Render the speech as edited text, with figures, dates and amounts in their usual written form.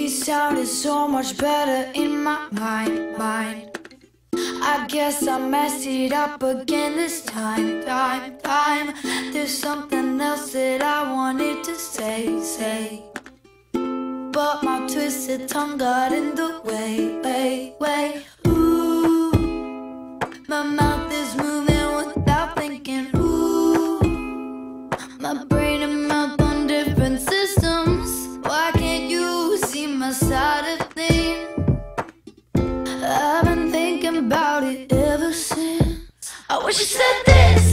He sounded so much better in my mind. I guess I messed it up again this time. There's something else that I wanted to say, but my twisted tongue got in the way. Ooh, my mouth is moving without thinking. Ooh, my brain and mouth on different systems. Why can't you see my side of things? I've been thinking about it ever since. I wish you said this.